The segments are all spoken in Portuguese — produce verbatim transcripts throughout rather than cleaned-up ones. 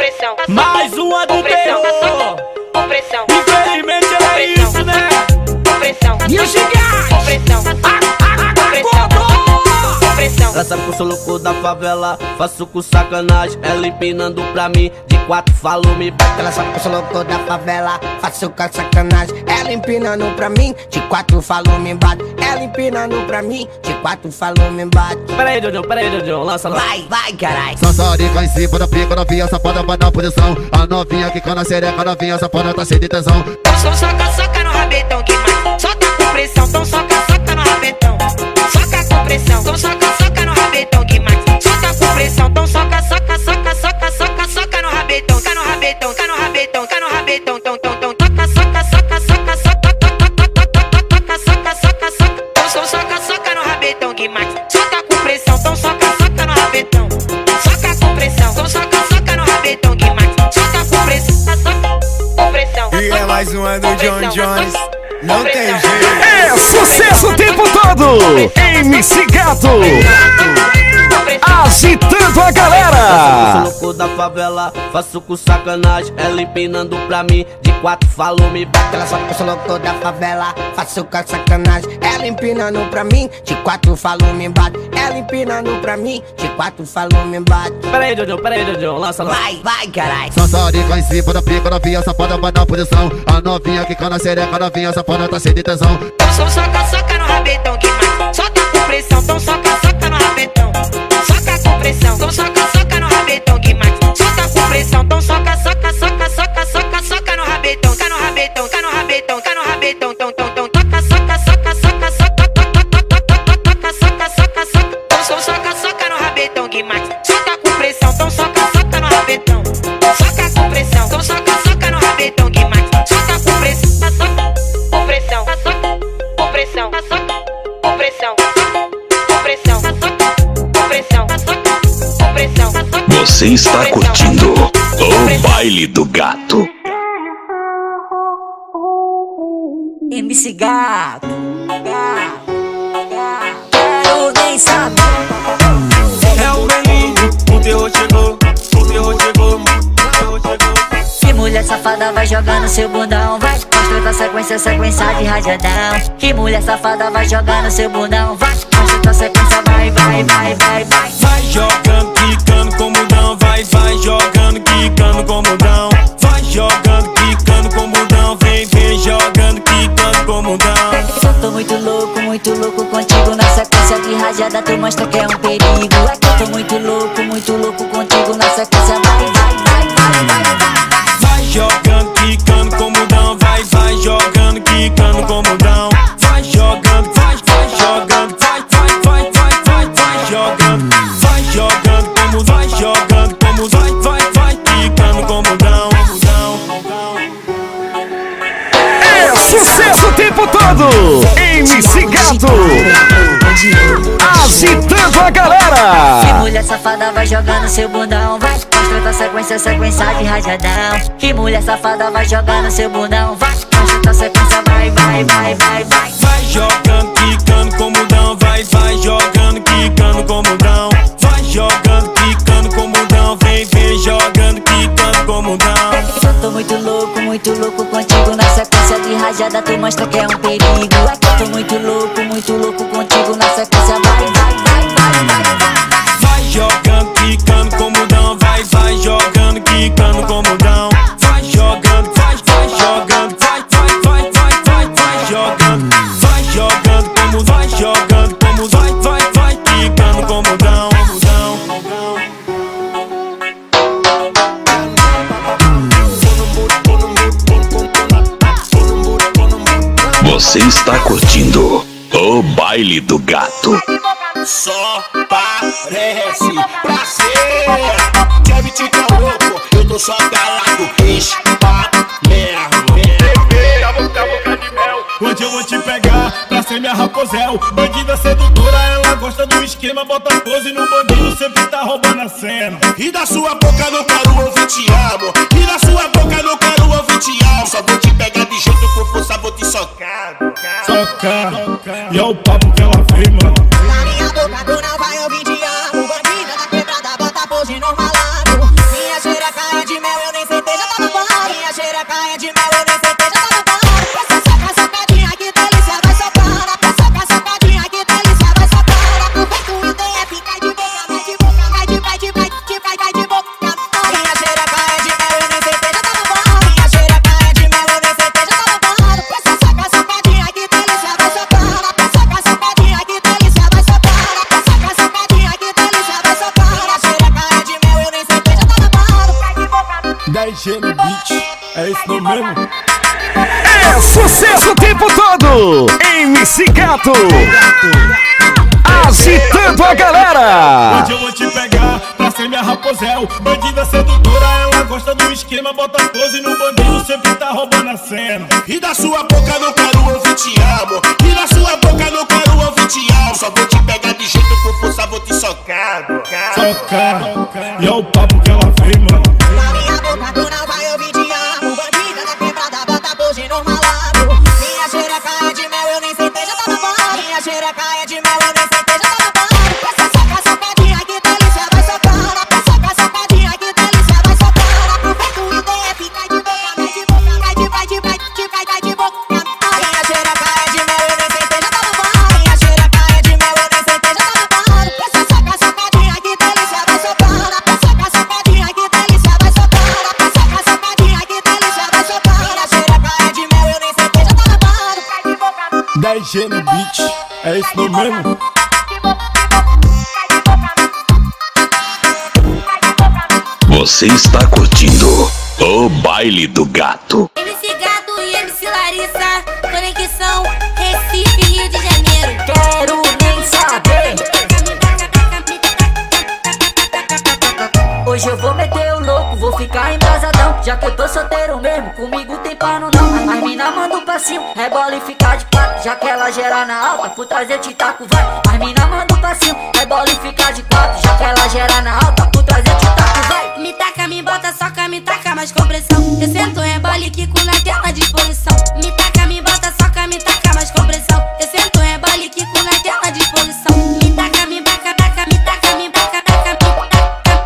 Opressão. Mais uma do terror. Opressão. Infelizmente é isso, né? Opressão. E o gigante. Opressão. Ela sabe que eu sou louco da favela, faço com sacanagem. Ela empinando pra mim, de quatro falou me bate. Ela sabe que eu sou louco da favela, faço com sacanagem. Ela empinando pra mim, de quatro falou me bate. Ela empinando pra mim, de quatro falou me bate. Pera aí, Jojo, pera aí, Jojo, lança lá. Vai, vai, carai. Sassarica em cima da pica, novinha safada vai na posição. A novinha que cana xereca, novinha safada tá cheia de tesão. Então soca, soca no rabetão que mais. Solta com pressão, então soca, soca no rabetão. Soca com pressão, então soca, soca no rabetão que mais. Solta com pressão, então soca, soca, soca, soca, soca, soca no rabetão. Cá no rabetão, cá no rabetão, cá no rabetão, tão, tão, tão. Toca, soca, soca, soca, soca, toca, soca, soca, soca. Então soca, soca no rabetão que mais. Solta com pressão, então soca, soca no rabetão. Soca com pressão, então soca, soca no rabetão que mais. Solta com pressão, soca, com pressão. E é mais uma do John Jones. Não tem jeito. É sucesso o tempo todo. M C Gato agitando a galera. Eu sou louco da favela, faço com sacanagem. Ela empinando pra mim, de quatro falou me bate. Ela sabe que eu sou louco da favela, faço com sacanagem. Ela empinando pra mim, de quatro falou me bate. Ela empinando pra mim, de quatro falou me bate. Pera aí, Jojo, pera aí, Jojo, lança lá. Vai, vai, carai. Sassarica em cima da pica, novinha safada vai na posição. A novinha que cana xereca, novinha safada tá cheia de tesão. Então soca, soca no rabetão que mais. Solta com pressão, então soca, soca no rabetão. Soca com pressão, então soca, soca no rabetão que mais. Solta com pressão, então soca, soca, soca, soca, soca, soca no rabetão. Cá no rabetão, cá no rabetão, cá no rabetão, tão, tão, tão. Toca, soca, soca, soca, soca, toca, soca, soca, soca. Então soca, soca no rabetão que mais. Solta com pressão, então soca, soca no rabetão. Soca com pressão, então soca, soca no rabetão que mais. Solta com pressão, soca, com pressão, soca, com pressão, soca, com pressão, com pressão, com pressão, com pressão. Você está curtindo o Baile do Gato. M C Gato, gato, gato. Eu nem sabia. É o menino, o terror chegou, o terror chegou, o terror chegou. Que mulher safada vai jogando seu bundão, vai. Mostra tua sequência, sequência de rajadão. Que mulher safada vai jogando seu bundão, vai. Mostra tua sequência, vai, vai, vai, vai, vai. Vai jogando, quicando com mudão, vai, vai jogando, quicando com mudão. Vai jogando, quicando com mudão, vem, vem jogando, quicando com mudão. Eu tô muito louco, muito louco contigo. Na sequência de rajada tu mostra que é um perigo. Aqui eu tô muito louco, muito louco contigo. Na sequência vai, vai, vai, vai, vai, vai. Vai jogando, quicando com mudão, vai, vai jogando, quicando com mudão. Vai jogando, vai, vai jogando, vai, vai, vai, vai, vai, vai jogando. Vai jogando como, vai jogando como, vai, vai, vai, quicando com mudão. É sucesso o tempo todo. M C Gato agitando a galera. Que mulher safada vai jogando seu bundão, vai. Mostra tua sequência, sequência de rajadão. Que mulher safada vai jogando seu bundão, vai. Mostra tua sequência, vai, vai, vai, vai, vai. Vai jogando, quicando com mudão, vai, vai jogando, quicando com mudão. Vai jogando, quicando com mudão, vem, vem jogando, quicando com mudão. Eu tô muito louco, muito louco contigo. Na sequência de rajada tu mostra que é um perigo. Aqui eu tô muito louco, muito louco contigo. Na sequência vai, vai, vai, vai, vai, vai. Vai jogando, quicando com mudão, vai, vai jogando, quicando com mudão. Vai jogando, vai, vai jogando, vai, vai, vai, vai, vai, vai jogando. Vai jogando como, vai jogando como, vai, vai, vai, quicando com mudão. Você está curtindo o Baile do Gato. Só parece pra ser. Quer me tirar louco? Eu tô só calado. Hoje eu vou te pegar pra ser minha raposel. Bandida sedutora, ela gosta do esquema. Bota pose no bandido, sempre tá roubando a cena. E da sua boca não quero ouvir te amo. E da sua boca não quero ouvir te amo. Só vou te pegar de jeito com força, vou te socar. Socar, e é o papo que ela vem, mano. Na minha boca tu não vai ouvir te amo. Bandida da quebrada, bota pose no malandro. Minha xereca é de mel, eu nem sentei, já tá babando. Minha xereca é de mel, eu nem sentei, já tá babando. Essa soca, socadinha, que delícia, vai socando. Essa soca, socadinha, que delícia, vai socando. Vai com ideia, fica de boca, vai de boca, vai de, vai de, vai de, vai, vai de boca. Minha xereca é de mel, eu nem sentei, já tá babando. Minha xereca é de mel, eu nem sentei, já tá babando. Essa soca, socadinha, que delícia, vai socando. Essa soca, socadinha, que delícia, vai socando. Essa soca, socadinha, que delícia, vai socando. Minha xereca é de mel, eu nem sentei, já tá babando. Vai de boca. dez G no beat, é isso não mesmo? É sucesso o tempo todo! M C Gato! Agitando a galera! Hoje eu vou te pegar pra ser minha raposel. Bandida sedutora, ela gosta do esquema. Bota pose no bandido, sempre tá roubando a cena. E da sua boca não quero ouvir te amo. E da sua boca não quero ouvir te amo. Só vou te pegar de jeito por força, vou te socar. Socar, e é o papo que ela vem, mano. Na minha boca tu não vai ouvir te amo. Bandida da quebrada, bota pose no malandro. Minha xereca é de mel, eu nem sentei, já tá babando. Minha xereca é de mel, eu nem sentei, já tá babando. Essa soca, socadinha, que delícia, vai socando. Essa soca, socadinha, que delícia, vai socando. Vai com ideia, fica de boca, vai de boca, vai de, vai de, vai de, vai, vai de boca. Minha xereca é de mel, eu nem sentei, já tá babando. Minha xereca é de mel, eu nem sentei, já tá babando. Essa soca, socadinha, que delícia, vai socando. Essa soca, socadinha, que delícia, vai socando. Essa soca, socadinha, que delícia, vai socando. Minha xereca é de mel, eu nem sentei, já tá babando. Vai de boca. dez G no beat, é isso não mesmo? Você está curtindo o baile do gato. M C Gato e M C Larissa, conexão Recife, Rio de Janeiro. Quero nem saber. Hoje eu vou meter o louco, vou ficar embrasadão. Já que eu tô solteiro mesmo, comigo tem pano não. As mina manda um passinho, rebola e fica de quatro. Já que ela gera na alta, por trás eu te taco, vai. As mina manda um passinho, rebola e fica de quatro. Já que ela gera na alta, por trás eu te taco, vai. Me taca, me bota, soca, me taca mais compressão. Eu sento, rebole, quico na tela de disposição. Me taca, me bota, soca, me taca mais compressão. Eu sento, rebole, quico na tela de disposição. Me taca, me baca, baca, me taca, me baca, baca, me taca.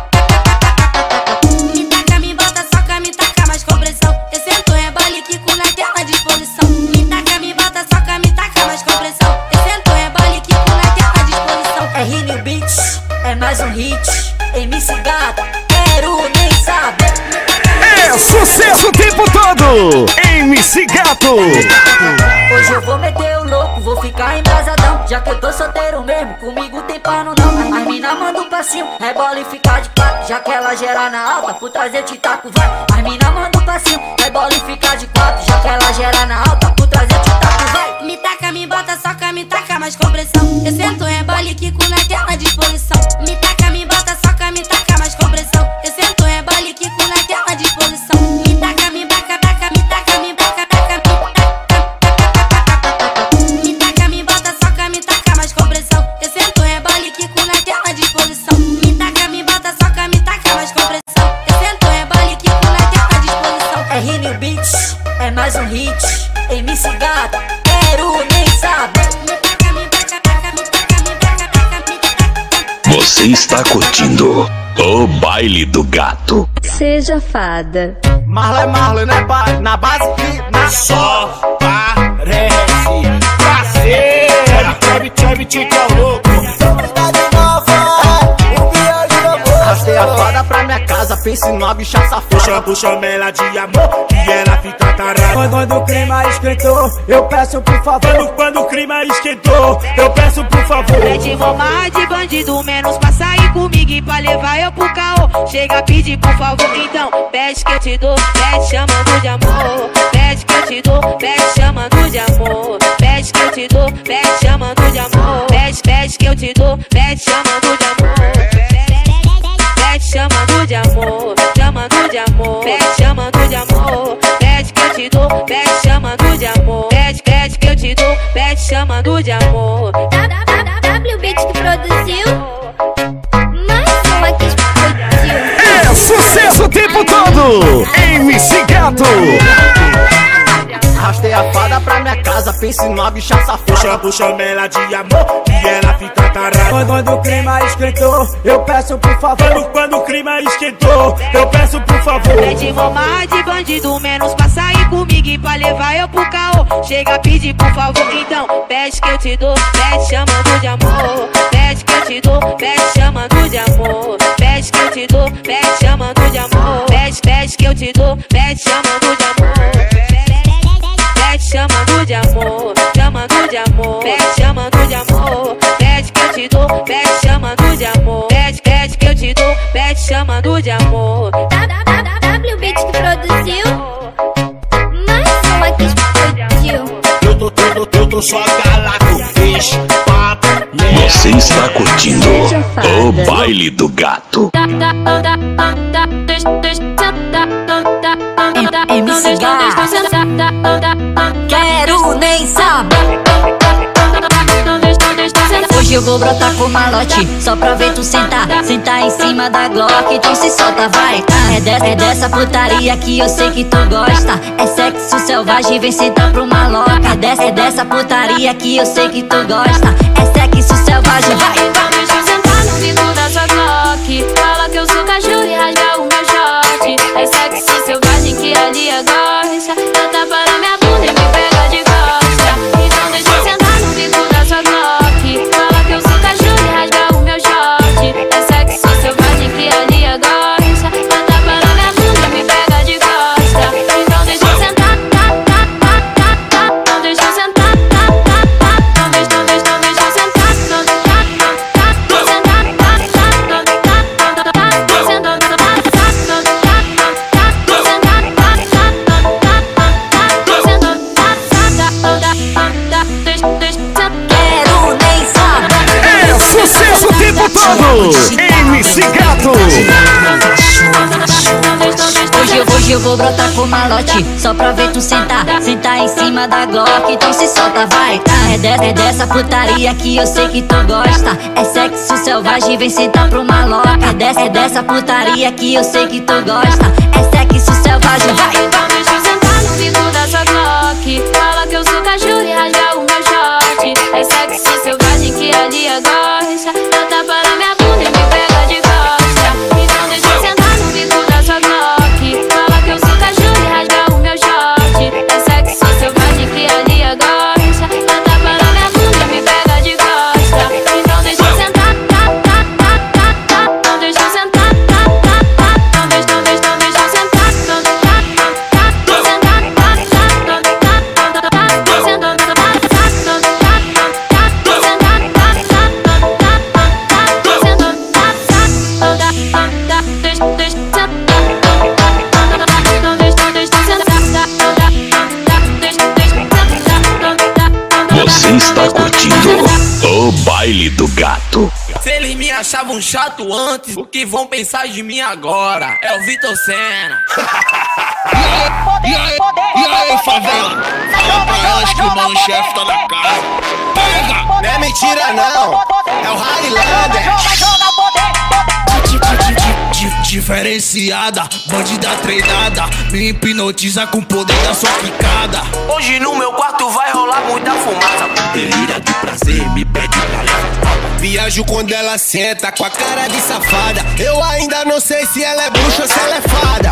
Me taca, me bota, soca, me taca mais compressão. Eu sento, rebole, quico na tela de disposição. Me taca, me bota, soca, me taca mais compressão. Eu sento, rebole, quico na tela de disposição. É Rini Beats, é mais um hit. M C Gato, quero nem saber. É sucesso o tempo todo! M C Gato! Hoje eu vou meter o louco, vou ficar embrasadão. Já que eu tô solteiro mesmo, comigo tem pano não. As mina manda um passinho, rebola e fica de quatro. Já que ela gera na alta, por trás eu te taco, vai. As mina manda um passinho, rebola e fica de quatro. Já que ela gera na alta, por trás eu te taco, vai. Me taca, me bota, soca, me taca mais compressão. Eu sento, rebole, quico na tela de disposição. Me taca, me bota, soca, me taca mais compressão. Eu sento, rebole, quico na tela de disposição. Me taca, me baca, baca, me taca, me baca, baca, me taca. Me taca, me bota, soca, me taca mais compressão. Eu sento, rebole, quico na tela de disposição. Me taca, me bota, soca, me taca mais compressão. Eu sento, rebole, quico na tela de disposição. É Rini Beats, é mais um hit. M C Gato, quero nem saber. Me taca, me baca, baca, me taca, me baca, baca, me taca. Você está curtindo o baile do gato. Seja fada. Marley, Marley, né, pai? Na base que na Só parece parceira. Chave, chave, tique é louco. Arrastei a fada pra minha casa, pense numa bicha safada. Puxa, puxa ela de amor, que ela fica tarada. Quando, quando o clima esquentou, eu peço por favor. Quando, quando o clima esquentou, eu peço por favor. Pede romar de bandido, menos pra sair comigo e pra levar eu pro caô. Chega a pedir por favor, então pede que eu te dou, pede chamando de amor. Pede que eu te dou, pede chamando de amor. Pede que eu te dou, pede chamando de amor. Pede, pede que eu te dou, pede chamando de amor. Pede chamando de amor, chamando de amor. Pede chamando de amor. Pede que eu te dou, pede chamando de amor. Pede, pede que eu te dou, pede chamando de amor. W Beat que produziu. Mais uma que explodiu. É sucesso o tempo todo! M C Gato! Arrastei a fada pra minha casa, pense numa bicha safada. Puxa, puxa ela de amor, que ela fica tarada. Quando, quando o clima esquentou, eu peço por favor. Quando, quando o clima esquentou, eu peço por favor. Pede mamar de bandido, menos pra sair comigo e pra levar eu pro caô. Chega a pedir por favor, então pede que eu te dou, pede chamando de amor. Pede que eu te dou, pede chamando de amor. Pede que eu te dou, pede chamando de amor. Pede, pede que eu te dou, pede chamando de amor. Pede chamando de amor, chamando de amor. Pede chamando de amor. Pede que eu te dou, pede chamando de amor. Pede, pede que eu te dou, pede chamando de amor. W Beat que produziu, mais uma que explodiu. Eu tô, eu tô, eu tô só galaco, fish, papo. Você está curtindo o baile do gato. M C Gá, quero nem saber. Hoje eu vou brotar com malote, só pra ver tu sentar. Sentar em cima da Glock, então se solta, vai. É, de, é dessa putaria que eu sei que tu gosta. É sexo selvagem, vem sentar pro maloca. É dessa, é dessa putaria que eu sei que tu gosta. É sexo selvagem, vai. Então deixa eu sentar no bico da sua Glock. Fala que eu sou cachorro e rasga o meu short. É sexo selvagem que a Lia gosta. Tenta para minha bunda e me pega de costa. Então deixa eu sentar no bico da sua Glock. Fala que eu sou cachorro e rasga o meu short. É sexo selvagem que a Lia gosta. Tenta para minha bunda e me pega de costa. Então deixa eu sentar, tá, tá, tá, tá, tá. Então deixa eu sentar, tá, tá, tá. Então deixa, então deixa, então deixa eu sentar, tá, tá, tá, tá. Tô sentar, tá, tá, tá, tá, tá, tá. Tô sentar, tá, tá, tá, tá, tá. Tô sentar, tá, tá, tá, tá, tá. Tô sentar, tá, tá, tá, tá, tá. Deixa, deixa eu sentar. Quero nem saber. É sucesso o tempo todo. M C Gato. Hoje, hoje eu vou brotar com malote, só pra ver tu sentar. Sentar em cima da Glock, então se solta, vai. É, de, é dessa putaria que eu sei que tu gosta. É sexo selvagem, vem sentar pro maloca. É, de, é dessa putaria que eu sei que tu gosta. É sexo selvagem, vai. Então deixa eu sentar no bico da sua Glock. Fala que eu sou cachorro e rasga o meu short. É sexo selvagem que a Lia gosta. Tenta para minha bunda e me pega de costa. Então deixa eu sentar no bico da sua Glock. Fala que eu sou cachorro e rasga o meu short. É sexo selvagem que a Lia gosta. Tenta para minha bunda e me pega de costa. Então deixa eu sentar, tá, tá, tá, tá, tá. Então deixa eu sentar, tá, tá, tá. Então deixa, então deixa, então deixa eu sentar, tá, tá, tá. Tô sentar, tá, tá, tá, tá, tá, tá. Tô sentar, tá, tá, tá, tá, tá. Tô sentar, tá, tá, tá, tá, tá. Tô sentar, tá, tá, tá, tá, tá. Deixa, deixa eu sentar. Então deixa, então deixa eu sentar, tá, tá, tá. Deixa, deixa eu sentar. Você está curtindo o baile do gato. Se eles me achavam chato antes, o que vão pensar de mim agora? É o Vitor Senna. E aí, e aí, favela? Fala pra elas que o mano chefe tá na casa. Pega! Não é mentira não, é o Highlander. Diferenciada, bandida treinada, me hipnotiza com o poder da sua picada. Hoje no meu quarto vai rolar muita fumaça. Delíria de prazer, me pede pra levar. Viajo quando ela senta com a cara de safada. Eu ainda não sei se ela é bruxa ou se ela é fada.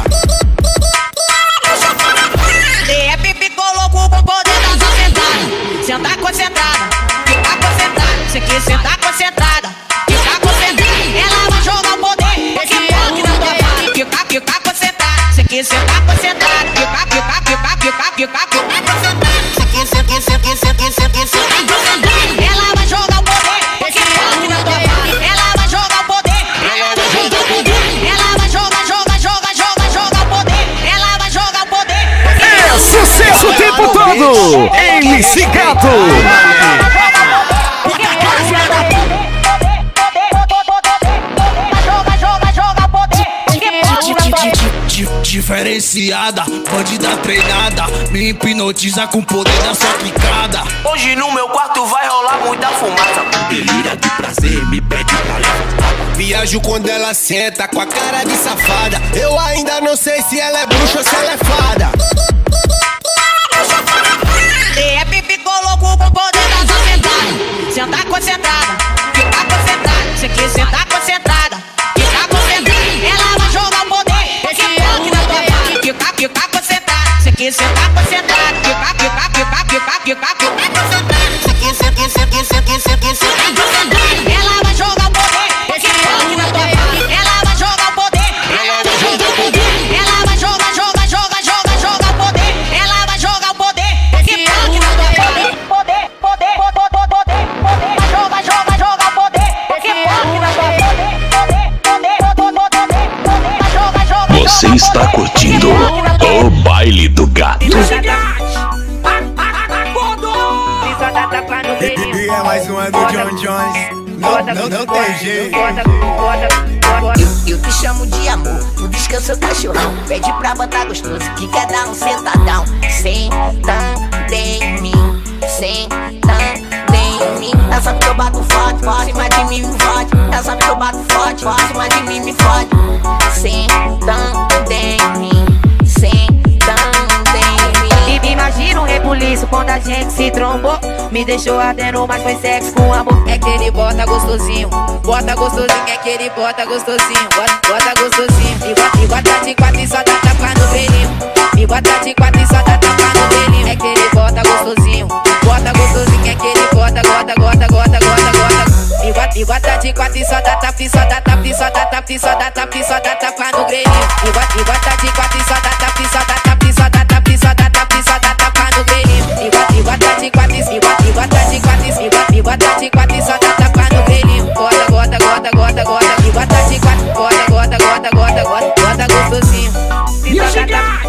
É pipi colocou com o poder da sua sentada. Sentar concentrada, ficar concentrada. Você quer sentar concentrada, ficar concentrada. Ela vai jogar o poder. Ficar, ficar concentrada. Você quer sentar concentrada. Ficar, ficar, ficar, ficar, ficar, ficar concentrada. Você quer sentar, você quer sentar, você quer sentar concentrada. Ela vai jogar o poder. Ela vai jogar o poder. Ela vai jogar o poder. Ela vai jogar, joga, joga, joga, joga o poder. Ela vai jogar o poder. É sucesso o tempo todo. M C Gato. Diferenciada, bandida treinada, me hipnotiza com o poder da sua picada. Hoje no meu quarto vai rolar muita fumaça. Delíria de prazer, me pede pra levar. Viajo quando ela senta com a cara de safada. Eu ainda não sei se ela é bruxa ou se ela é fada. está curtindo o baile do gato. E é mais uma do John Jones. Não, não, não tem jeito. Eu, eu te chamo de amor, tu diz que eu sou cachorrão. Pede pra botar gostoso, que quer dar um sentadão. Sentando em mim, sentando em mim. Ela sabe que eu bato forte, forte, cima de mim me fode. Ela sabe que eu bato forte, forte, cima de mim me fode. Sentando em mim, sentando em mim. Imagina um rebuliço quando a gente se trombou. Me deixou ardendo, mas foi sexo com amor. É que ele bota gostosinho, bota gostosinho. É que ele bota gostosinho, bota, bota gostosinho. E bota, e bota de quatro e só dá tapa no belinho. E bota de quatro e só dá tapa no belinho. É que ele bota gostosinho, bota gostosinho. É que ele bota, bota, bota, bota, bota, bota. E bota, e bota de quatro e só dá tapa, e só dá tapa, e só dá tapa, e só dá tapa, e só dá tapa no grelhinho. E bota, e bota de quatro e só dá tapa, e só dá tapa, e só dá tapa, e só dá tapa, e só dá tapa no grelhinho. E bota, e bota de quatro e bota, e bota de quatro e bota, e bota de quatro e só dá tapa no grelhinho. Gota, gota, gota, gota, gota. E bota de quatro, gota, gota, gota, gota, gota, gota gostosinho. E só dá tapa.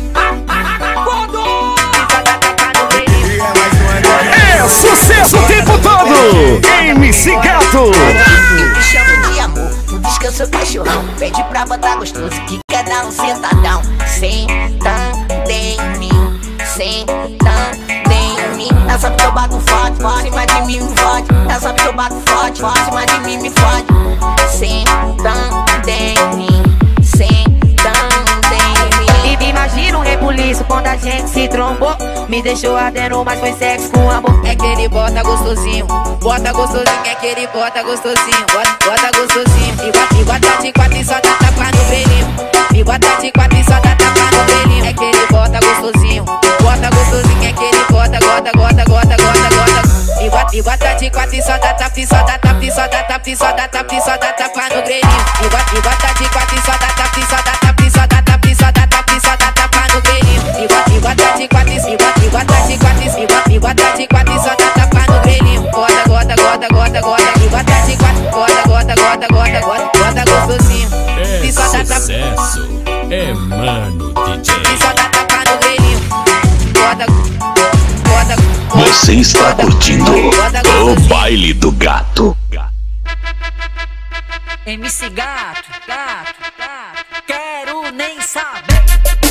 É sucesso o tempo todo! M C Gato! Eu te chamo de amor, tu diz que eu sou cachorrão. Pede pra botar gostoso, que quer dar um sentadão. Sentando em mim, sentando em mim. Ela sabe que eu bato forte, forte, cima de mim me fode. Ela sabe que eu bato forte, forte, cima de mim me fode. Sentando em mim, sentando em mim. Imagina um rebuliço quando a gente se trombou. Me deixou ardendo, mas foi sexo com amor. É que ele bota gostosinho, bota gostosinho. É que ele bota gostosinho, bota, bota gostosinho. E bota, e bota de quatro e só dá tapa no grelhinho. E bota de quatro e só dá tapa no grelhinho. É que ele bota gostosinho, bota gostosinho. É que ele bota, gota, gota, gota, gota, gota. E bota, e bota de quatro e só dá tapa, e só dá tapa, e só dá tapa, e só dá tapa, e só dá tapa no grelhinho. E bota, e bota de quatro e só dá tapa, e só dá tapa, e só dá tapa, e só dá tapa, e só dá tapa no grelhinho. E bota, e bota de quatro e bota, e bota de quatro e bota, e bota de quatro e só dá tapa no grelhinho. Gota, gota, gota, gota, gota. E bota de quatro, gota, gota, gota, gota, gota, gota gostosinho. É e só dá tapa. Sucesso, é mano D J. E só dá tapa no grelhinho. Gota, gota, gota. Você está curtindo o baile do gato. M C Gato, gato, gato, quero nem saber.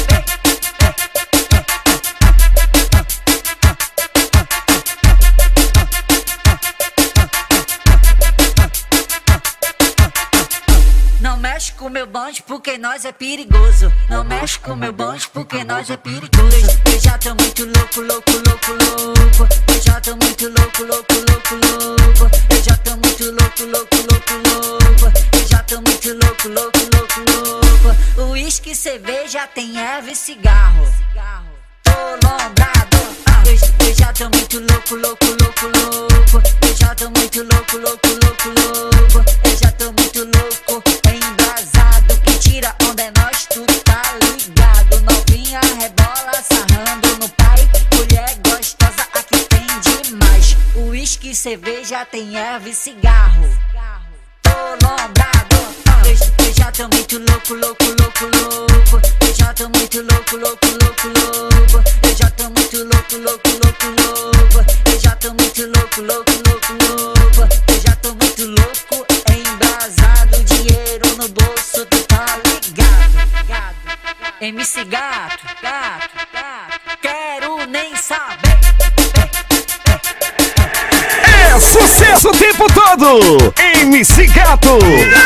Não mexe com meu bonde porque nós é perigoso. Não mexe com meu bonde porque nós é perigoso. Eu já tô muito louco, louco, louco, louco. Eu já tô muito louco, louco, louco, louco. Eu já tô muito louco, louco, louco, louco. Eu já tô muito louco, louco, louco, louco. Uísque, cerveja, tem erva e cigarro. Tô lombrado. Eu, eu já tô muito louco, louco, louco, louco. Eu já tô muito louco, louco, louco, louco. Eu já tô muito louco, embrasado. Quem tira onda é nós, tu tá ligado. Novinha rebola, sarrando no pai. Mulher gostosa, aqui tem demais. Uísque, cerveja, tem erva e cigarro. Tô lombrado. Eu, eu já tô muito louco, louco, louco, louco. Eu já tô muito louco, louco, louco, louco. Eu já tô muito louco, louco, louco, louco. Eu já tô muito louco, louco, louco, louco. Eu já tô muito louco, embrasado. Dinheiro no bolso, tu tá ligado. M C Gato, gato, gato, quero nem saber. É sucesso o tempo todo! M C Gato!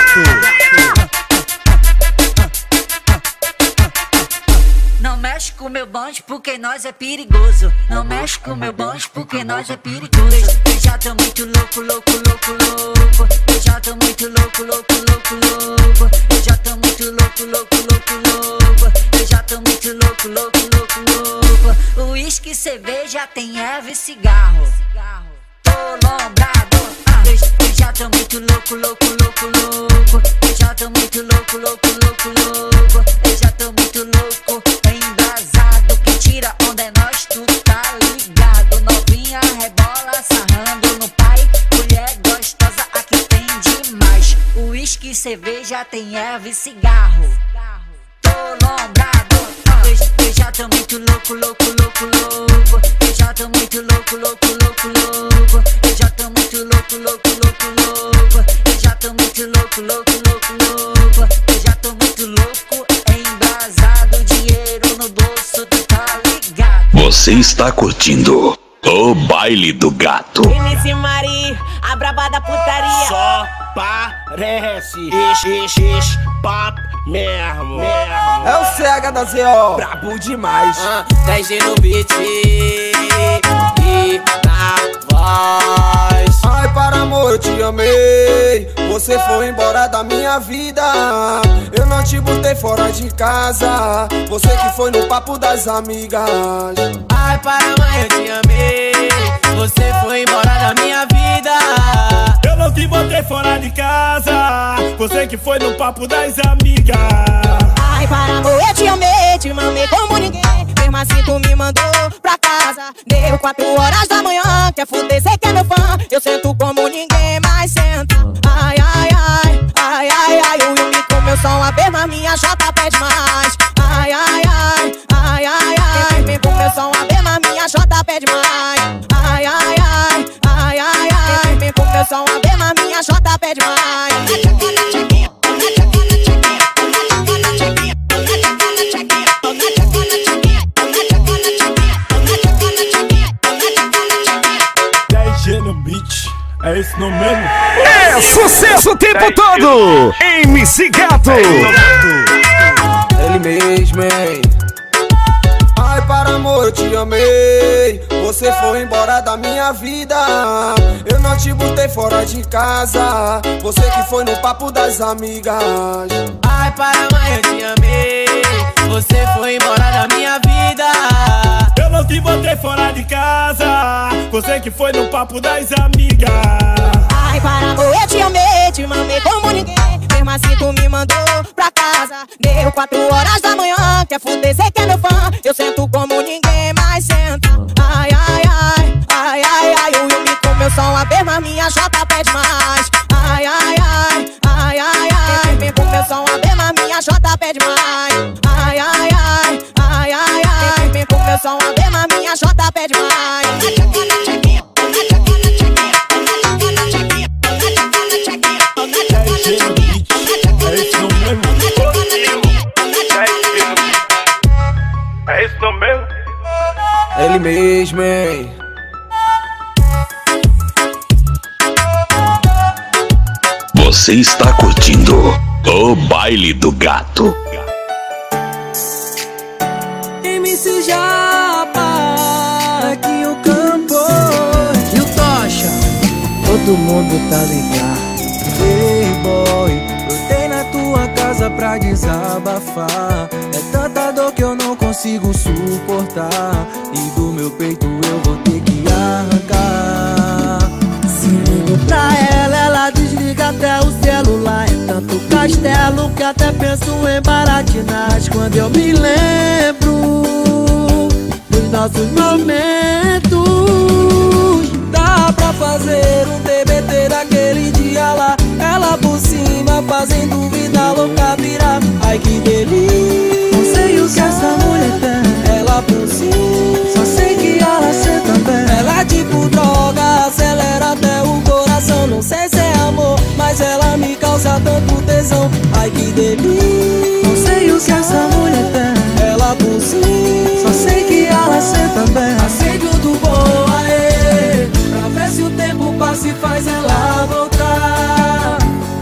Não mexe com meu bonde porque nós é perigoso. Não mexe com meu bonde porque nós é perigoso. Eu já tô muito louco, louco, louco, louco. Eu já tô muito louco, louco, louco, louco. Eu já tô muito louco, louco, louco, louco. Eu já tô muito louco, louco, louco, louco. Uísque, cerveja, tem erva e cigarro. Tô lombrado. Eu, eu já tô muito louco, louco, louco, louco. Eu já tô muito louco, louco, louco, louco. Eu já tô muito louco, embrasado. Quem tira onda é nós, tu tá ligado. Novinha rebola, sarrando no pai. Mulher gostosa, aqui tem demais. Uísque, cerveja, tem erva e cigarro. Tô lombrado. Eu, eu já tô muito louco, louco, louco, louco. Eu já tô muito louco, louco, louco, louco. Eu já tô muito louco, louco, louco, louco. Eu já tô muito louco, louco, louco, louco. Eu já tô muito louco, embrasado, dinheiro no bolso, tu tá ligado? Você está curtindo o Baile do Gato. M C Mari, a braba da putaria. Só parece Ixi, ixi, ixi, papo mesmo, mesmo. É o C H da Z O, brabo demais. ah, dez G no beat e na voz. Ai, para amor, eu te amei. Você foi embora da minha vida. Eu não te botei fora de casa. Você que foi no papo das amigas. Ai, para mãe, eu te amei. Você foi embora da minha vida. Eu não te botei fora de casa. Você que foi no papo das amigas. Ai, para amor, eu te amei. Te mamei como ninguém. Mesmo assim tu me mandou pra casa. Deu quatro horas da manhã. Quer fuder, cê que é meu fã. Eu sento como ninguém mais sento. Ai, ai, ai, ai, ai, ai. O Yumi com meu som a ver, mas minha jota pede mais. Ai, ai, ai, ai, ai, ai. Vem com meu som a ver, mas minha jota pede mais. Ai, ai, ai, ai, ai, ai. Vem com meu som a ver, mas minha jota pede mais. dez G no beat, é isso no mesmo? É sucesso o tempo todo! M C Gato! Ele mesmo, hein? Ai, para amor, eu te amei. Você foi embora da minha vida. Eu não te botei fora de casa. Você que foi no papo das amigas. Ai, para mãe, eu te amei. Você foi embora da minha vida. Eu não te botei fora de casa. Você que foi no papo das amigas. Ai, para amor, eu te amei. Te mamei como ninguém. Mesmo assim tu me mandou pra casa. Deu quatro horas da manhã. Quer fuder, cê que é meu fã. Eu sento como ninguém mais sento. Ai, ai, ai, ai, ai, ai. O Yumi com meu som a ver, mas minha jota pede mais. Ai, ai, ai, ai, ai, ai. Vem com meu som a ver, mas minha jota pede mais. Ai, ai, ai, ai, ai, ai. Vem com meu som a ver, mas minha jota pede mais. É isso no mesmo? É isso no mesmo? Ele mesmo, hein? Você está curtindo o Baile do Gato. M C Japa, aqui o campo e o Tocha, todo mundo tá ligado. Ei boy, brotei na tua casa pra desabafar. É tanta dor que eu não consigo suportar. E do meu peito eu vou ter que arrancar. Se ligo pra ela, ela desliga até o celular. É tanto castelo que até penso em baratinagem. Quando eu me lembro dos nossos momentos, dá pra fazer um T B T daquele dia lá. Ela por cima fazendo vida louca virar. Ai que delícia. Não sei o que essa mulher tem. Ela por cima, só sei que ela senta bem. Ela é tipo droga, acelera até o coração. Não sei se é amor, mas ela me causa tanto tesão. Ai que delícia. Não sei o que essa mulher tem. Ela por cima, só sei que ela senta bem. Acende o do bom, aê, pra ver se o tempo passa e faz ela voltar.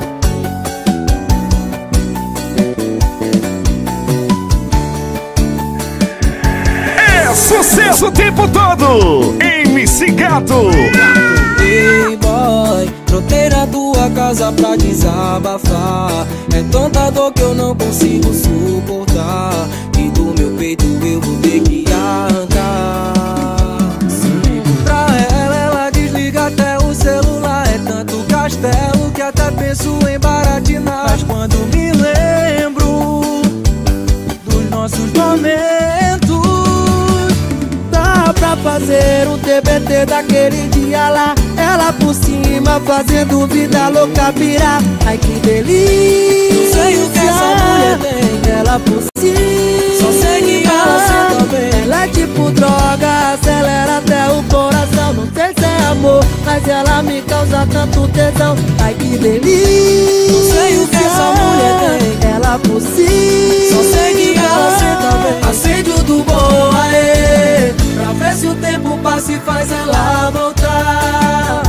É sucesso o tempo todo! M C Gato! Ei boy, brotei na tua casa pra desabafar. É tanta dor que eu não consigo suportar. E do meu peito eu vou ter que arrancar. Se ligo pra ela, ela desliga até o celular. É tanto castelo que até penso em baratinar. Mas quando me lembro dos nossos momentos, dá pra fazer um T B T daquele dia lá. Ela por cima fazendo vida louca virar. Ai que delícia. Não sei o que essa mulher tem. Ela por cima mas ela me causa tanto tesão. Ai que delícia, não sei o que essa mulher tem, ela por si. Só sei que ela senta bem, acende o do bom, aê, pra ver se o tempo passa e faz ela voltar.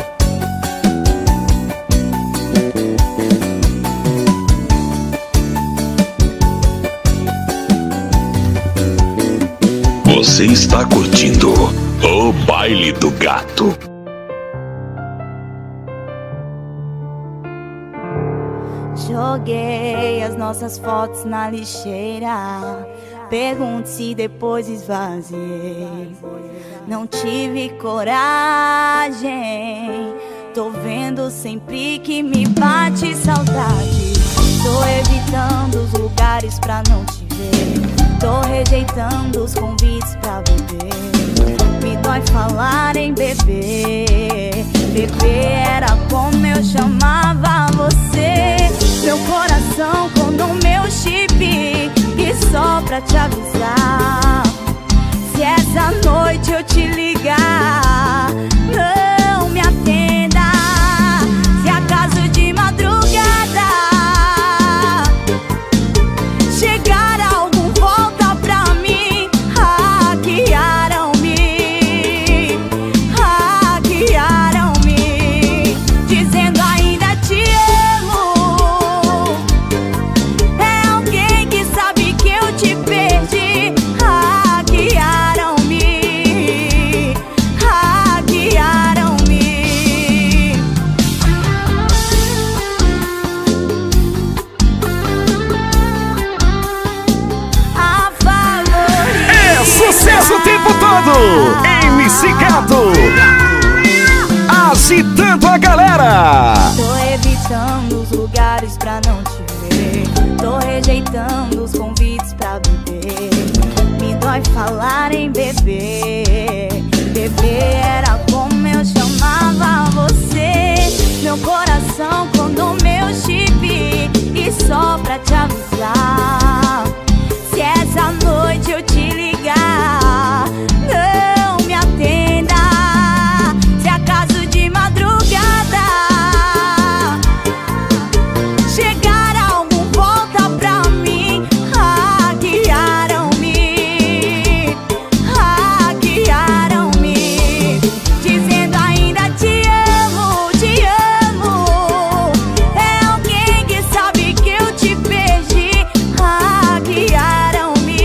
Você está curtindo o Baile do Gato. Joguei as nossas fotos na lixeira. Pergunte se depois esvaziei. Não tive coragem. Tô vendo sempre que me bate saudade. Tô evitando os lugares pra não te ver. Tô rejeitando os convites pra beber. Me dói falar em beber. Beber era como eu chamava você. Meu coração com o meu chip. E só pra te avisar, se essa noite eu te ligar, não me atenda. Se acaso de madrugada chegar algum volta pra mim, hackearam-me, hackearam-me, dizendo ainda te amo. É alguém que sabe que eu te perdi. Hackearam-me, hackearam-me. A favorita. É sucesso o tempo todo! M C Gato agitando a galera. Tô evitando os lugares pra não te ver. Tô rejeitando os convites pra beber. Me dói falar em beber. Beber era como eu chamava você. Meu coração com o meu chip. E só pra te avisar, se essa noite eu te ligar, não me atenda. Se acaso de madrugada chegar algum volta pra mim, hackearam-me, hackearam-me, dizendo ainda te amo, te amo. É alguém que sabe que eu te perdi. Hackearam-me,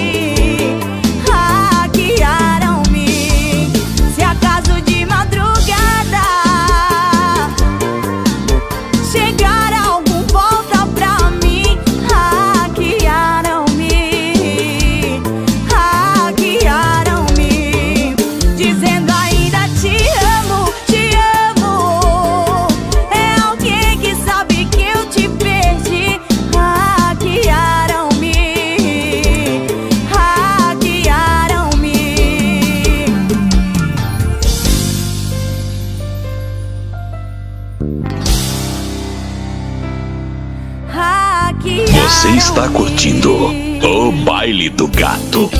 hackearam-me. Se acaso de madrugada chegar algum volta pra mim, hackearam-me, hackearam-me, dizendo ainda te amo, te amo. É alguém que sabe que eu te perdi. Hackearam-me, hackearam-me. Você está curtindo o Baile do Gato.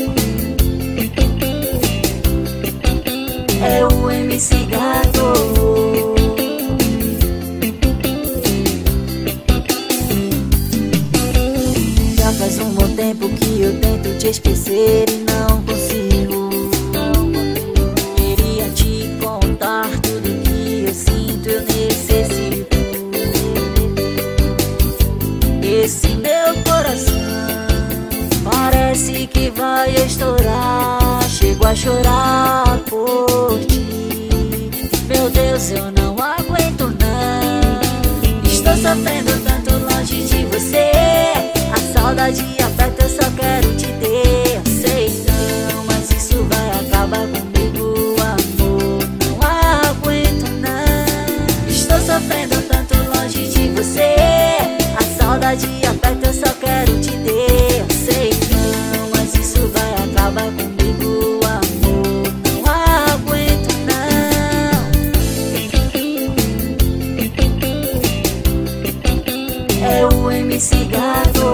É o M C Gato. Já faz um bom tempo que eu tento te esquecer e não consigo. Queria te contar tudo que eu sinto, eu necessito. Esse meu coração parece que vai estourar. Chego a chorar por ti. Meu Deus, eu não aguento não. Estou sofrendo tanto longe de você. A saudade aperta, eu só quero te ter. Eu sei não, mas isso vai acabar comigo, amor. Não aguento não. Estou sofrendo tanto longe de você. A saudade aperta, eu só quero te ter. Eu sei não, mas isso vai acabar comigo, amor. Não aguento não. É o M C Gato.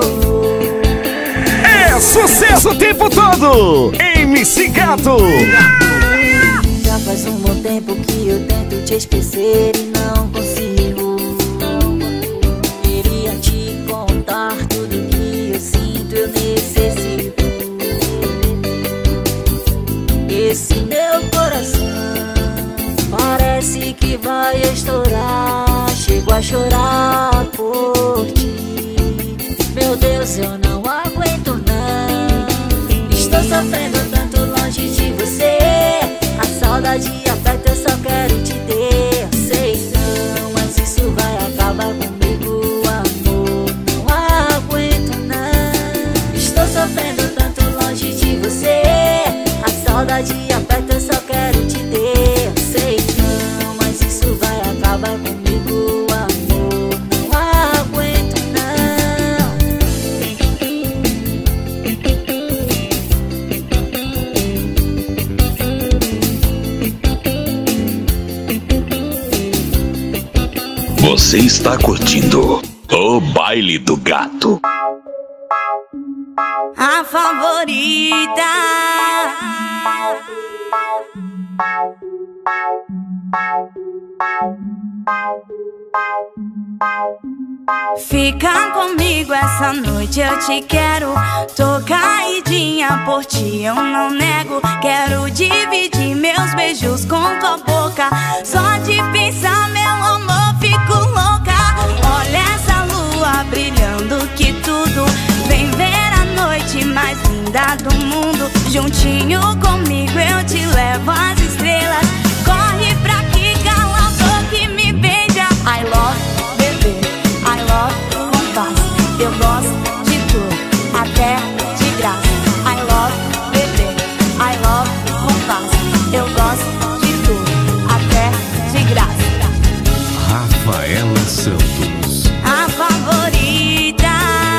É sucesso o tempo todo! M C Gato. Já Faz um bom tempo que eu tento te esquecer e não consigo. Queria te contar tudo que eu sinto, eu necessito. Esse meu coração parece que vai estourar. Chego a chorar por ti. Meu Deus, eu não aguento não. Estou sofrendo tanto longe de você. A saudade aperta, eu só quero te ter. Sei não, mas isso vai acabar comigo, amor. Não aguento não. Estou sofrendo tanto longe de você. A saudade aperta, eu só quero te ter. Sei não, mas isso vai acabar comigo, amor. Não aguento não. Você está curtindo o Baile do Gato. A favorita. Fica comigo essa noite, eu te quero. Tô caidinha por ti, eu não nego. Quero dividir meus beijos com tua boca. Só de pensar, meu amor, fico louca. Olha essa lua brilhando, que tudo. Vem ver a noite mais linda do mundo. Juntinho comigo eu te levo às estrelas. Corre pra aqui, cala a boca e me beija. I love, bebê, I love, compás. Eu gosto de tudo, até de graça. I love, bebê, I love, compás. Eu gosto de tudo, até de graça. Rafaela Santos, a favorita.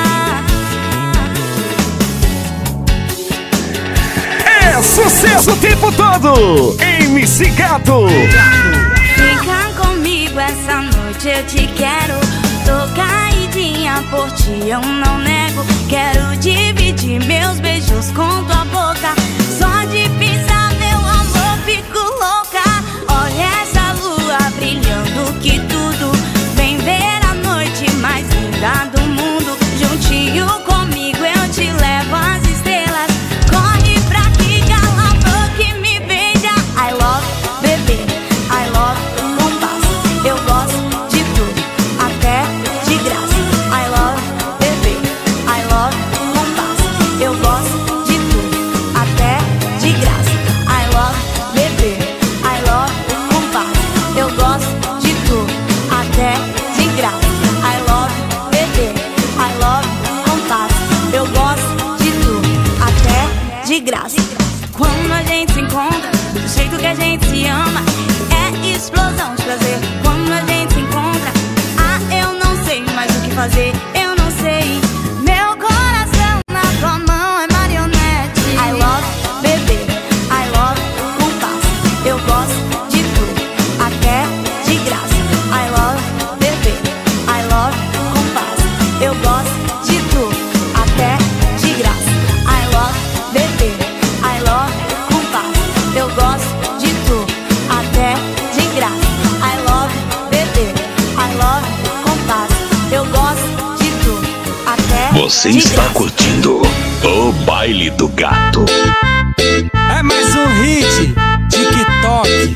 é sucesso o tempo todo. M C Gato. Fica comigo essa noite, eu te quero. Tô caidinha por ti, eu não nego. Quero dividir meus beijos com tua boca. Só de pensar, meu amor, fico louca. Olha essa lua brilhando, que tudo. Vem ver a noite mais linda do mundo. Juntinho comigo eu te levo às estrelas. Corre pra aqui, cala a boca e me beija. I love, bebê, I love, compás. Eu gosto de tudo, até de graça. I love, bebê, I love, compás. Eu gosto de tudo, até de graça. I love, bebê, I love, compás. Eu gosto de tudo, até de graça. I love, bebê, I love, compás. Eu gosto de tudo, até de graça. Quando a gente se encontra, do jeito que a gente se ama, é explosão de prazer. Quando a gente se encontra, ah, eu não sei mais o que fazer. Eu não sei. Meu coração na tua mão é marionete. I love, bebê, I love, compás. Eu gosto de tudo, até de graça. I love, bebê, I love, compás. Eu gosto de tudo, até de graça. I love, bebê, I love, compás. Eu gosto de tudo, até de graça. I love, bebê, I love, compás. Eu gosto de tudo, até Você de está graça. curtindo o Baile do Gato. É mais um hit, TikTok.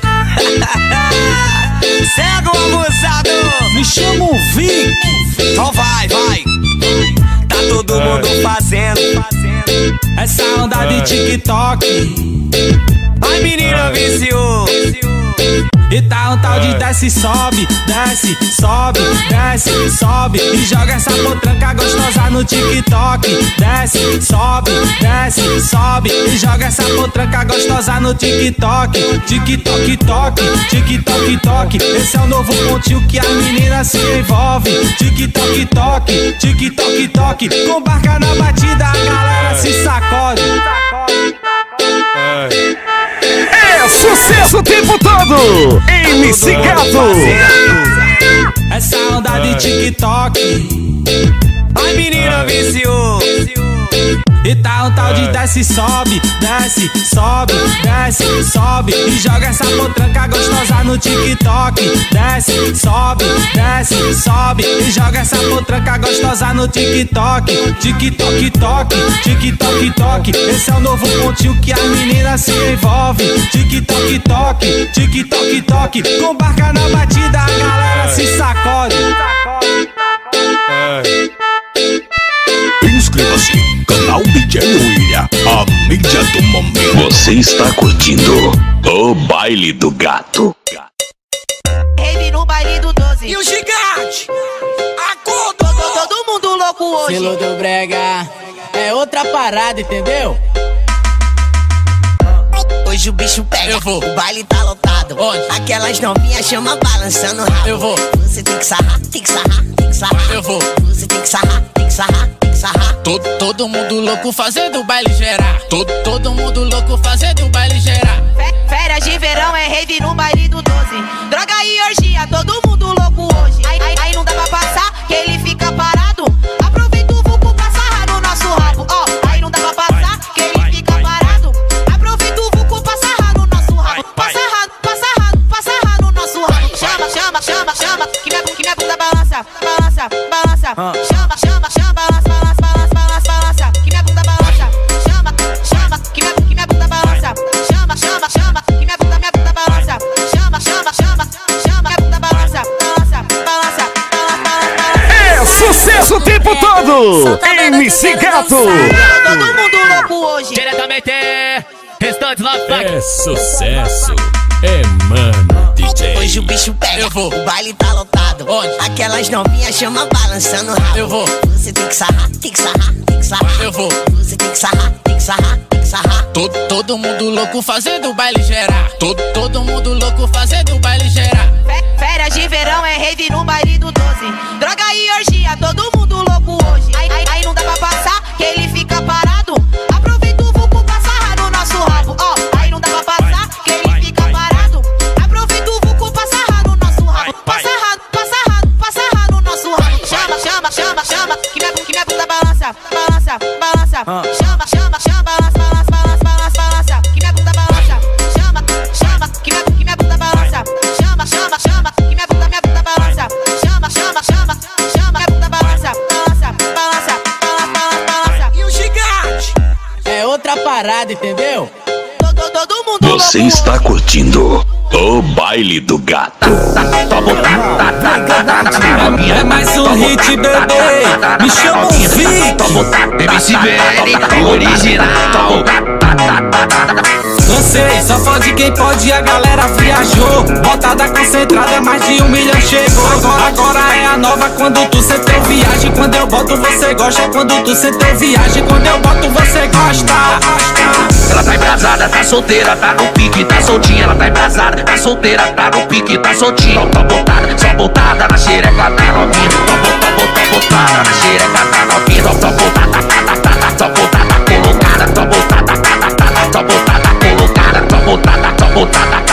Cego abusado, me chamo Vic. Então vai, vai. Tá todo mundo fazendo essa onda de TikTok. Ai, menina viciou. E tá um tal de desce, sobe, desce, sobe, desce, sobe. E joga essa potranca gostosa no TikTok. Desce, sobe, desce, sobe. E joga essa potranca gostosa no TikTok. TikTok, toque, TikTok, toque. Esse é o novo pontinho que as meninas se envolvem. TikTok, toque, TikTok, toque. Com barca na batida a galera se sacode. É sucesso o tempo todo. M C Gato. Essa onda de TikTok. Ai, menina viciou. E tá um tal de desce, sobe, desce, sobe, desce, sobe. E joga essa potranca gostosa no TikTok. Desce, sobe, desce, sobe. E joga essa potranca gostosa no TikTok. TikTok, toque, TikTok, toque. Esse é o novo pontinho que as meninas se envolvem. TikTok, toque, TikTok, toque. Com barca na batida a galera se sacode. Inscreva-se, canal D J William, a mídia do momento. Você está curtindo o Baile do Gato. Rave no baile do doze. E o gigante acordou. Todo, todo mundo louco hoje. Selo do brega é outra parada, entendeu? Hoje o bicho pega, eu vou. O baile tá lotado. Onde? Aquelas novinhas chama balançando o rabo. Eu vou. Você tem que sarrar, tem que sarrar, tem que sarrar. Eu vou. Você tem que sarrar, tem que sarrar, tem que sarrar. Todo, todo mundo louco fazendo o baile gerar. Todo, todo mundo louco fazendo o baile gerar. Férias de verão é rave no baile do doze. Droga e orgia, todo mundo louco hoje. Aí, aí, aí não dá pra passar, que ele fica parado. Aproveita o vulco pra sarrar no nosso rabo. Ó, oh, aí não dá pra passar, que ele fica parado. Aproveita o vulco pra sarrar no nosso rabo. Pra sarrar, pra sarrar, pra sarrar no nosso rabo. Chama, chama, chama, chama, que minha, que minha bunda balança, balança, balança. Chama, chama, chama, balança, balança, balança, balança, balança. Que minha bunda balança. Chama, chama, que minha, que minha bunda balança. Chama, chama, chama, que minha bunda, minha bunda balança. Chama, chama, chama, chama, minha bunda balança, balança, balança, balança. É sucesso o tempo todo! M C Gato! Todo mundo louco hoje. Diretamente, restante lá funk. É sucesso, é mano, D J. Hoje o bicho pega, eu vou. O baile tá lotado. Onde? Aquelas novinhas chama balançando o rabo. Eu vou. Você tem que sarrar, tem que sarrar, tem que sarrar. Eu vou. Você tem que sarrar, tem que sarrar, tem que sarrar. Todo, todo mundo louco fazendo o baile gerar. Todo, todo mundo louco fazendo o baile gerar. Férias de verão é rave no baile do doze. Droga e orgia, todo mundo louco hoje. Aí, aí, aí não dá pra passar, que ele fica parado. Aproveita o vulco pra sarrar no nosso rabo. Ó, oh, aí não dá pra passar, que ele fica parado. Aproveita o vulco pra sarrar no nosso rabo. Pra sarrar, pra sarrar, pra sarrar no nosso rabo. Chama, chama, chama, chama, que minha, que minha bunda balança, balança, balança. Chama, chama, chama, balança, balança, balança, balança, balança. Que minha bunda balança. Chama, chama, que minha, que minha bunda balança. Chama, chama, chama, que minha bunda, minha bunda balança. Chama, chama, chama, chama, minha bunda balança, balança, balança, balança, balança. E o gigante é outra parada, entendeu? Todo, todo mundo Você louco está hoje. curtindo o Baile do Gato. É mais um hit, bebê. Me chama um Vic. M C B L, original. Lancei, só pode quem pode, a galera viajou. Botada concentrada, mais de um milhão chegou. Agora, agora é a nova, quando tu sentou viagem. Quando eu boto você gosta, quando tu sentou viagem. Quando eu boto você gosta. Ela tá embrasada, tá solteira, tá no pique, tá soltinha. Ela tá embrasada, tá solteira, tá no pique, tá soltinha. Só botada, só botada na xereca da novinha. Só botada, botada na xereca da novinha. Só botada, só botada colocada. Só botada, só botada colocada. Só botada, só botada,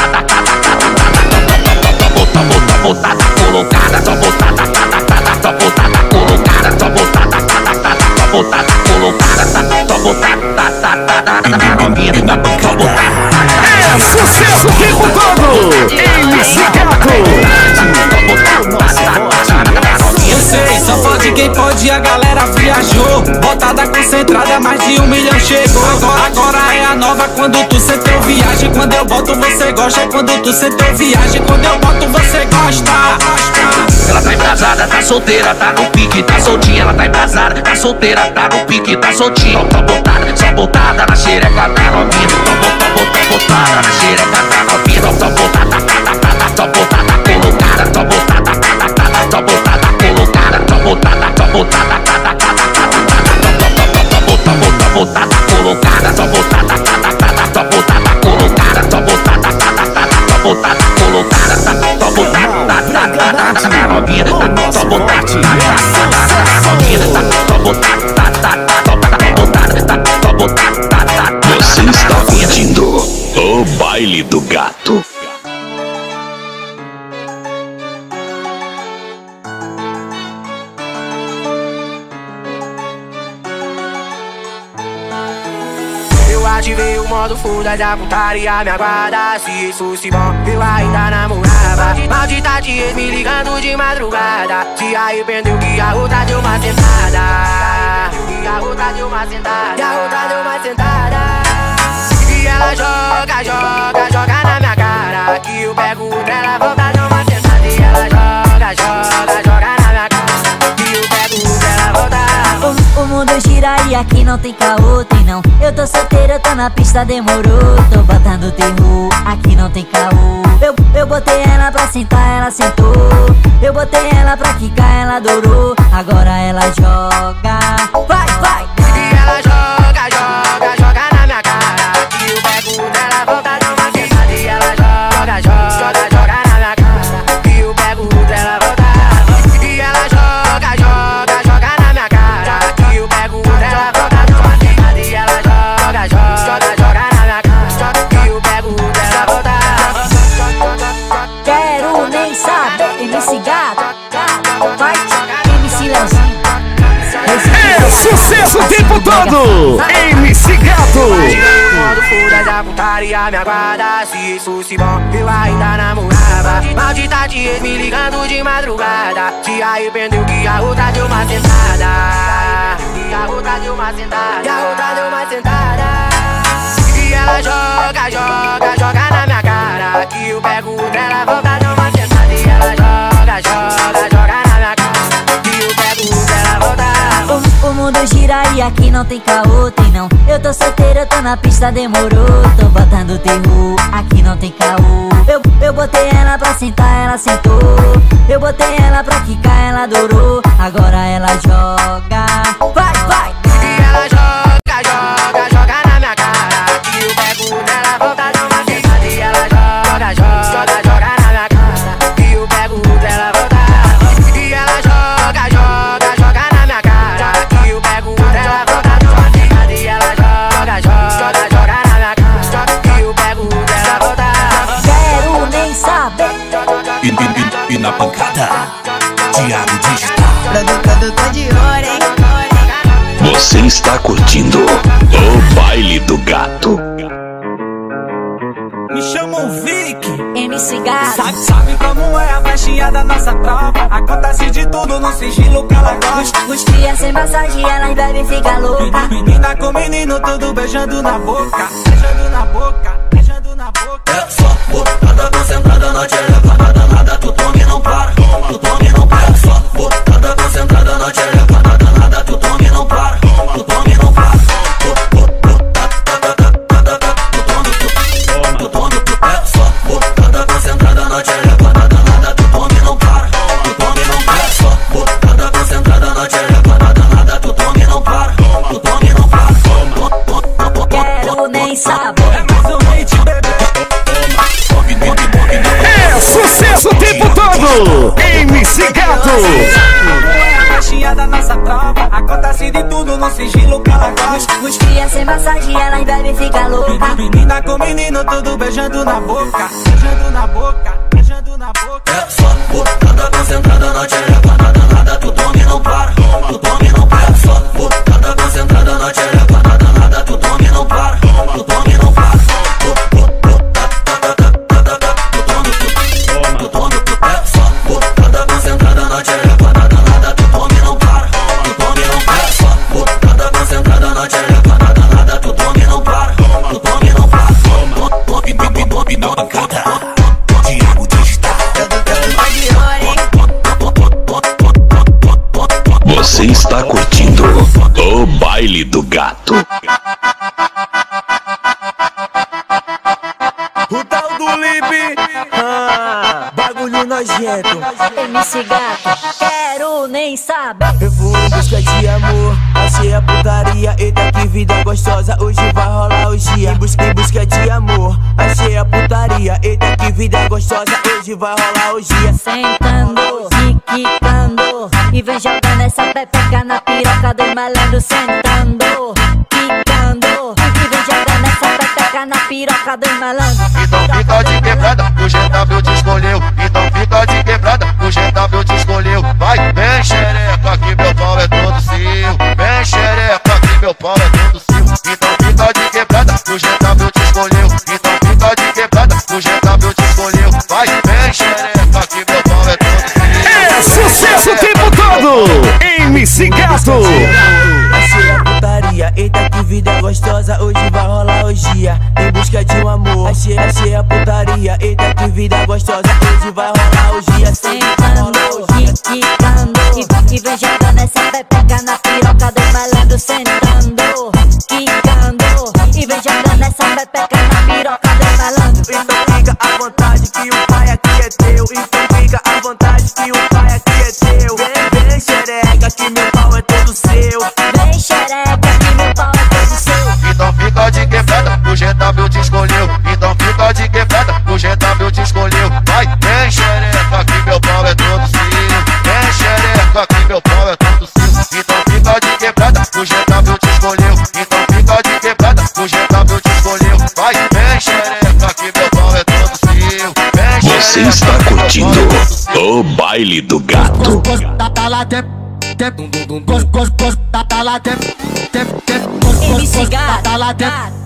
só botada, botada colocada. Só botada, só botada colocada. Só botada, só botada colocada. Só botada, novinha, só botada. É sucesso o tempo todo! M C Gato! Eu sei, só pode quem pode, a galera viajou. Botada concentrada, mais de um milhão chegou. Agora, agora é a nova, quando tu sentou viagem. Quando eu boto você gosta, quando tu sentou viagem. Quando eu boto você gosta. Ela tá embrasada, tá solteira, tá no pique, tá soltinha. Ela tá embrasada, tá solteira, tá no pique, tá soltinha. Só botada, só botada na xereca da novinha. Só botada, botada na xereca da novinha. Só botada, só botada colocada. Só botada, só botada colocada. Só botada, só botada, só botada, botada colocada. Só botada, só botada colocada. Só botada, só botada colocada. Só botada na novinha. Só botada na novinha. Só botada, só botada. Você está curtindo o Baile do Gato. ativei o modo full da putaria, me aguarda. Se isso fosse bom, eu ainda namorava. Maldita de ex me ligando de madrugada. Se arrependeu que a outra deu uma sentada. E a outra deu uma sentada. E a outra deu uma sentada. E ela joga, joga, joga na minha cara. Que eu pego dela, volta, deu uma sentada. E ela joga, joga, joga na minha cara. Que eu pego dela, volta. O, o mundo gira e aqui não tem caô, tem não. Eu tô solteira, tô na pista, demorou. Tô botando terror, aqui não tem caô. Eu, eu botei ela pra sentar, ela sentou. Eu botei ela pra quicar, ela adorou. Agora ela joga, vai, vai. E ela joga, joga, joga na minha cara. Que eu pego dela, volta, dá uma sentada. E ela joga, joga, joga na minha cara. Que eu pego dela, volta. E ela joga, joga, joga na minha cara. Que eu pego dela, volta, dá uma sentada. E ela joga, joga, joga na minha cara. Que eu pego dela, volta. Quero nem saber, M C Gato, vai, M C Leozinho. É sucesso o tempo todo, M C Gato. Modo fura da putaria, me aguarda. Se isso fosse bom, eu ainda namorava. Maldita de ex me ligando de madrugada. Se arrependeu que a outra deu uma sentada. E a outra deu uma sentada. E a outra deu uma sentada. E ela joga, joga, joga na minha cara. Que eu pego dela, volta, deu uma sentada. E ela joga, joga, joga na minha cara. Que eu pego dela, volta. O, o mundo gira e aqui não tem caô, tem não. Eu tô solteira, tô na pista, demorou. Tô botando terror, aqui não tem caô. Eu, eu botei ela pra sentar, ela sentou. Eu botei ela pra quicar, ela adorou. Agora ela joga, vai, vai. E ela joga, joga, joga na minha cara. Que eu pego dela, volta, dá uma sentada. E ela joga, joga, joga na minha cara. Que eu pego dela, volta. E ela joga, joga, joga na minha cara. Que eu pego dela, volta, dá uma sentada. E ela joga, joga, joga na minha cara. Que eu pego dela, volta. Quero nem saber. E, e, e, e na pancada, Thiago Digital. Produtor, tô de ouro, hein? Você está curtindo o Baile do Gato. Me chamam Vic, M C Gato. Sabe, sabe como é a festinha da nossa tropa? Acontece de tudo no sigilo que ela gosta. Os cria sem massagem, elas bebem e fica louca. Menina com menino, tudo beijando na boca. Beijando na boca, beijando na boca. É só botada concentrada na tchereca, nada, nada, tu tome não para. Tu tome não para. É só botada concentrada na tchereca, nada, nada, tu tome não para. Tu tome não para. Tu tome, é só botada concentrada na tchereca, nada, nada, tu tome não para. Tu tome não para. É só botada concentrada na tchereca, nada, nada, tu tome não para. Tu tome não para. Quero nem saber. É sucesso o tempo todo, M C Gato. A festinha da nossa tropa, acontece de tudo no sigilo que ela gosta. Os cria sem massagem, elas bebem e fica louca. Menina com menino, tudo beijando na boca. Beijando na boca, beijando na boca. É só botada concentrada na tchereca, nada, nada, tu tome não para. Tu tome não para. É só botada concentrada na tchereca, nada, nada, tu tome não para. Tu tome não para. Tu tome, é só botada concentrada na tchereca, nada, nada, tu tome não para. Tu tome não para. É só botada concentrada na tchereca, nada, nada, tu tome não para. Tu tome não para. Tome, tome, tome na pancada. Thiago Digital. Você está curtindo o Baile do Gato. O tal do Lipe, ah, bagulho nojento. M C Gato, quero nem saber. Eu fui em busca de amor, achei a putaria. Eita que vida gostosa, hoje vai rolar o dia. Em busca, em busca de amor, achei a putaria. Eita que vida gostosa, hoje vai rolar o dia. Sentando, quicando, e vem jogando essa pepeca na piroca do malandro. Sentando, quicando, e vem jogando essa pepeca na piroca do malandro. Então fica de quebrada, o G W te escolheu. Então fica de quebrada, o G W te escolheu. Vai, vem xereca, que meu pau é todo seu. Vem xereca, que meu pau é todo seu. Então fica de quebrada, gostosa, hoje vai rolar orgia. Em busca de um amor, achei, achei a putaria. Eita que vida gostosa, hoje vai rolar orgia. Sentando, quicando, e, e vem jogando essa pepeca na piroca do malandro. Sentando, quicando, e vem jogando essa pepeca na piroca do malandro. Então fica à vontade que o pai aqui é teu. Então fica à vontade que o pai aqui é teu. Vem, vem xereca que meu pau é todo seu. Vem xereca que meu pau é todo seu. Então fica de quebrada, o G W te escolheu. Então fica de quebrada, o G W te escolheu. Vai, vem xereca que meu pau é todo seu. Vem xereca que meu pau é todo seu. Então fica de quebrada, o G W te escolheu. Então fica de quebrada, o G W te escolheu. Vai, vem xereca que meu pau é todo seu. Vem Você está curtindo o baile do gato. M C Gato,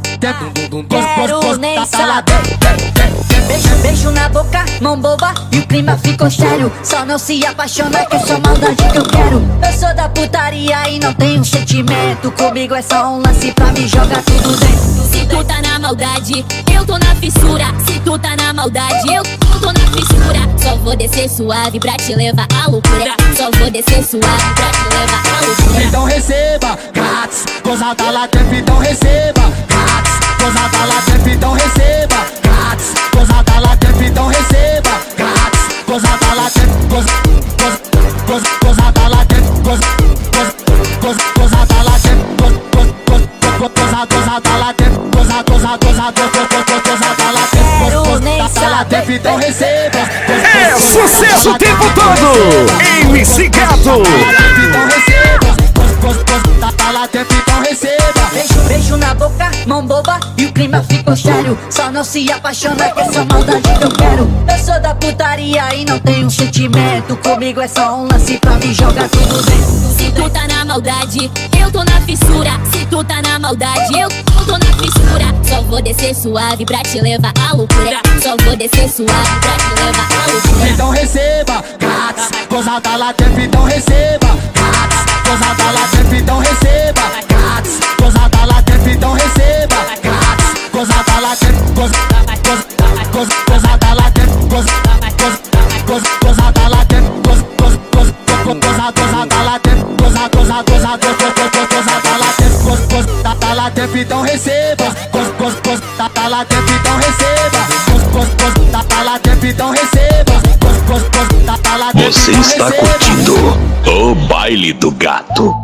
quero nem saber. Beijo, beijo na boca, mão boba, e o clima ficou sério. Só não se apaixona que é só maldade que eu quero. Eu sou da putaria e não tenho sentimento. Comigo é só um lance pra me jogar tudo dentro. Se tu tá na maldade, eu tô na fissura. Se tu tá na maldade, eu tô na fissura. Só vou descer suave pra te levar à loucura. Só vou descer suave pra te levar à loucura. Então receba, grátis, gozada lá tempo, então receba, grátis, gozada lá tempo, então receba, grátis, gozada lá tempo, então receba, grátis, gozada lá tempo, goz, goz, goz, gozada lá tempo, goz, goz, goz, gozada lá tempo, goz, goz, goz, goz, gozada lá tempo, goza, goza, goza, goza, gozada lá tempo, goz, gozada lá tempo, então receba. É sucesso o tempo todo! M C Gato! Então receba, goz, goz, gozada lá tempo, então receba. Beijo, beijo na boca, mão boba, e o clima ficou sério. Só não se apaixona que é só maldade que eu quero. Eu sou da putaria e não tenho sentimento. Comigo é só um lance pra me jogar tudo dentro. Se tu tá na maldade, eu tô na fissura. Se tu tá na maldade, eu tô na fissura. Só vou descer suave pra te levar à loucura. Só vou descer suave pra te levar à loucura. Então receba, grátis, gozada lá tempo, então receba, grátis, gozada lá tempo, então receba, grátis, gozada lá tempo, então receba, grátis, gozada lá tempo, goz, goz, goz, gozada lá tempo, goz, goz, goz, gozada lá tempo, goz, goz, goz, goza, gozada lá tempo, goza, goza, goza, gozada lá tempo, goz, goz, gozada lá tempo, então receba, goz, goz, goz, gozada lá tempo, então receba, goz, goz, goz, gozada lá tempo, então receba, goz, goz, goz, gozada lá tempo, Você está curtindo o baile do gato.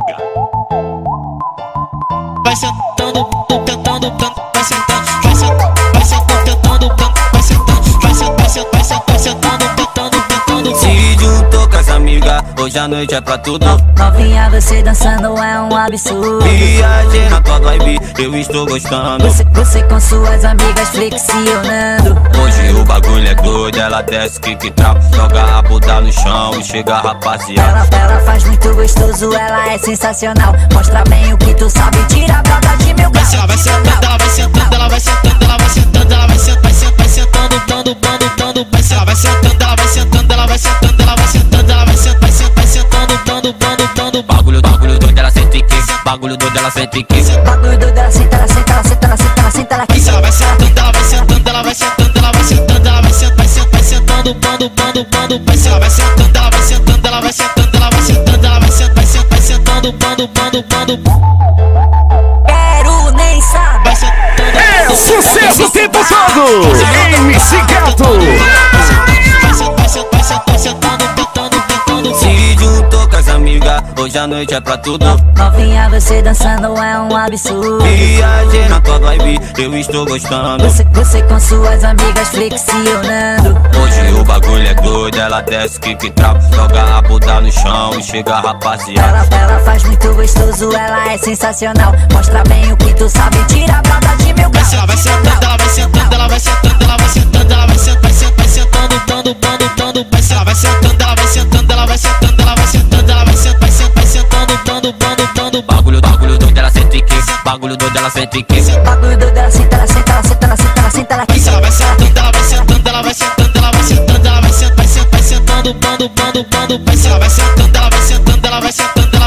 Vai sentando, tentando, vai sentando, vai sentando, vai sentando, tentando, vai sentando, vai sentando, vai sentando, vai sentando, vai sentando, tentando, tentando. Se juntou com as amigas, hoje a noite é pra tudo. Novinha, você dançando é um absurdo. Viagem na tua vibe, eu estou gostando. Você, você com suas amigas flexionando. Hoje o bagulho é doido, ela desce, kick trau, joga a bunda no chão e chega a rapaziada. Ela, ela faz muito gostoso, ela é sensacional. Mostra bem o que tu sabe, tira a brava de meu gato. Ela vai sentando, ela vai sentando, ela vai sentando, ela vai sentando, ela vai sentando, vai sentando, vai sentando, dando, dando, dando, vai ela vai sentando, ela vai sentando, ela vai sentando, ela vai sentando, ela vai sentando, vai sentando, vai sentando, dando, dando, dando. Bagulho, bagulho doido, ela sente que, bagulho doido, ela sente que. Bagulho doido, ela senta, ela senta, ela senta, ela senta, ela senta, ela quis. Ela vai sentando, ela vai sentando, ela vai sentando, ela vai sentando, ela vai sentando, vai sentando, vai sentando, dando, dando, dando, vai ela vai sentando, ela vai sentando, ela vai sentando, ela vai sentando, ela vai sentando, vai sentando, vai sentando, dando, dando, dando. Quero nem saber. É sucesso o tempo todo! M C Gato! Se juntou com as amigas, hoje a noite é pra tudo. Novinha, você dançando é um absurdo. Viagem na tua vibe, eu estou gostando. Você, você com suas amigas flexionando. Hoje o bagulho é doido, ela desce, kick trau, joga a bunda no chão e chega a rapaziada. Ela, ela faz muito gostoso, ela é sensacional. Mostra bem o que tu sabe, tira a brava de meu gato. Ela vai sentando, ela vai sentando, ela vai sentando, ela vai sentando, ela vai sentando, vai sentando, vai sentando, dando, dando, dando, vai ela vai sentando, ela vai sentando, ela vai sentando, ela vai sentando, ela vai sentando, vai sentando, vai sentando, dando, dando, dando. Bagulho, bagulho doido, ela sente que, bagulho doido, ela sente que. Bagulho doido, ela senta, ela senta, ela senta, ela senta, ela senta, ela quis. Ela vai sentando, ela vai sentando, ela vai sentando, ela vai sentando, ela vai sentando, vai sentando, vai sentando, dando, dando, dando, vai ela vai sentando, ela vai sentando, ela vai sentando.